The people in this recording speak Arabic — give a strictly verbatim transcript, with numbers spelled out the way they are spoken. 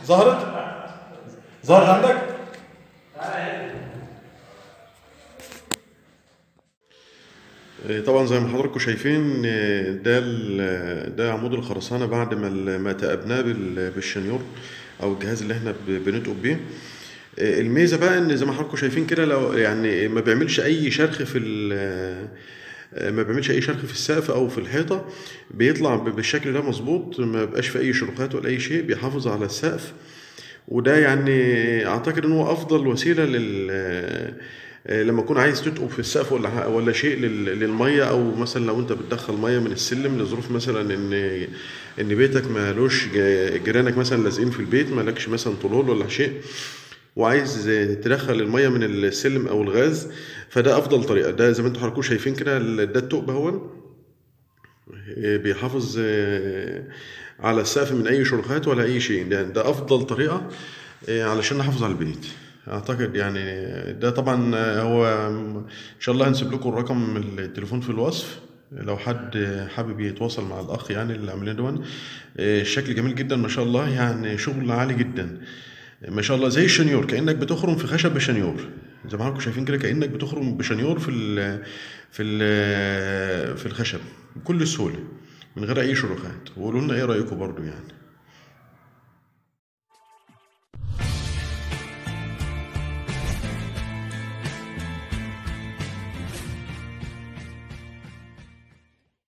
ظهرت؟ ظهرت عندك؟ طبعا زي ما حضراتكم شايفين ده ده عمود الخرسانه بعد ما ما تقبناه بالشنيور او الجهاز اللي احنا بنتقب بيه. الميزه بقى ان زي ما حضراتكم شايفين كده، لو يعني ما بيعملش اي شرخ في ما بيعملش اي شرخ في السقف او في الحيطه، بيطلع بالشكل ده مظبوط، ما بيبقاش في اي شروخات ولا اي شيء، بيحافظ على السقف. وده يعني اعتقد ان هو افضل وسيله لل لما تكون عايز تتقب في السقف ولا ولا شيء للميه، او مثلا لو انت بتدخل ميه من السلم لظروف مثلا ان ان بيتك مالوش جيرانك مثلا لازقين في البيت، مالكش مثلا طلول ولا شيء، وعايز تدخل الميه من السلم او الغاز، فده افضل طريقه. ده زي ما انتم حضراتكم شايفين كده، ده التقب اهو بيحافظ على السقف من اي شروخات ولا اي شيء. ده, ده افضل طريقه علشان نحافظ على البيت اعتقد. يعني ده طبعا هو ان شاء الله هنسيب لكم الرقم التليفون في الوصف لو حد حابب يتواصل مع الاخ يعني اللي عاملين دون. الشكل جميل جدا ما شاء الله، يعني شغل عالي جدا ما شاء الله، زي الشنيور، كانك بتخرم في خشب بشنيور. زي ما حضراتكم شايفين كده، كانك بتخرم بشنيور في ال في ال في الخشب بكل سهوله من غير اي شروخات. وقولوا لنا ايه رايكم برضو يعني.